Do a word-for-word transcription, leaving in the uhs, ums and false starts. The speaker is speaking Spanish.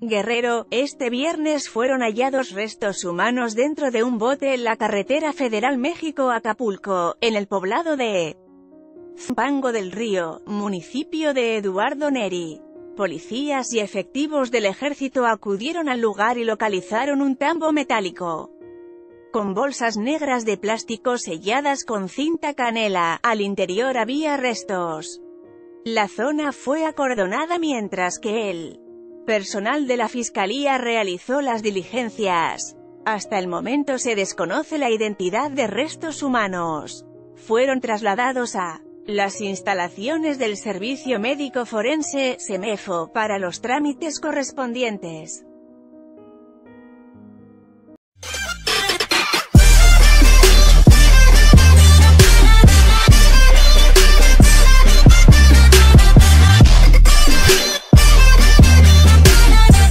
Guerrero. Este viernes fueron hallados restos humanos dentro de un bote en la carretera federal México-Acapulco, en el poblado de Zumpango del Río, municipio de Eduardo Neri. Policías y efectivos del ejército acudieron al lugar y localizaron un tambo metálico con bolsas negras de plástico selladas con cinta canela. Al interior había restos. La zona fue acordonada mientras que el personal de la fiscalía realizó las diligencias. Hasta el momento se desconoce la identidad de restos humanos. Fueron trasladados a las instalaciones del Servicio Médico Forense, SEMEFO, para los trámites correspondientes.